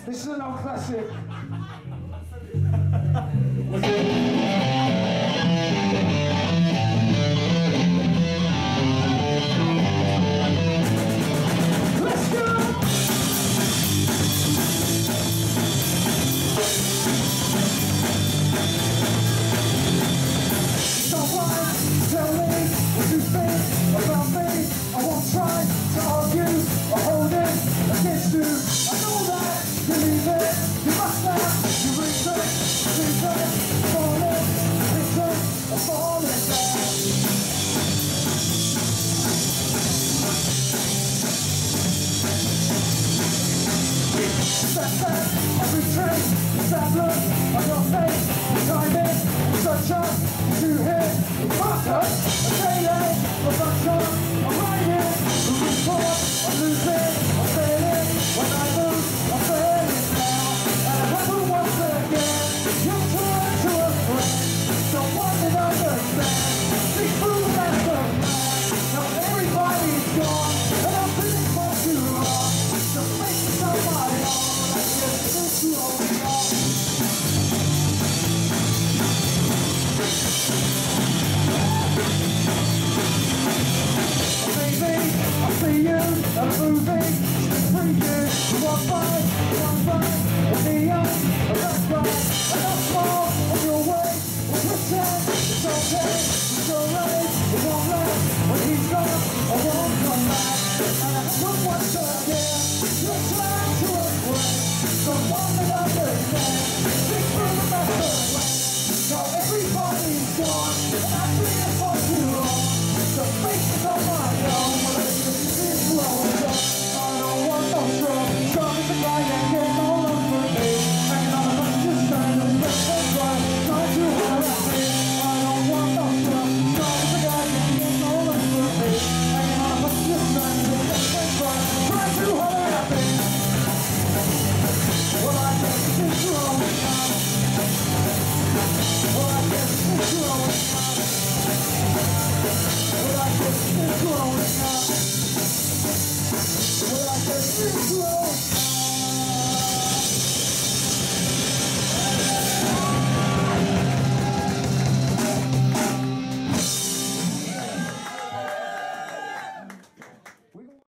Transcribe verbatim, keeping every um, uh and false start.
This is an old classic. Let's go! Someone tell me what you think about me. I won't try to argue or hold it against you. I know that you leave it, you must have, you reason, reason, falling, reason, or falling down. Step back, every trace, that look on your face, the timing, such a to hit, focus, a daily, a bunch of, I'm riding, moving forward, I'm losing, I'm failing, when I move, I'm failing now, and I happen once again, you turn to a friend, someone that understands, big fool as a man, now everybody's gone, and I'm feeling for too long, so make me somebody on, I just feel too old now. Baby, I see you, I'm moving, it's freaking, you walk by.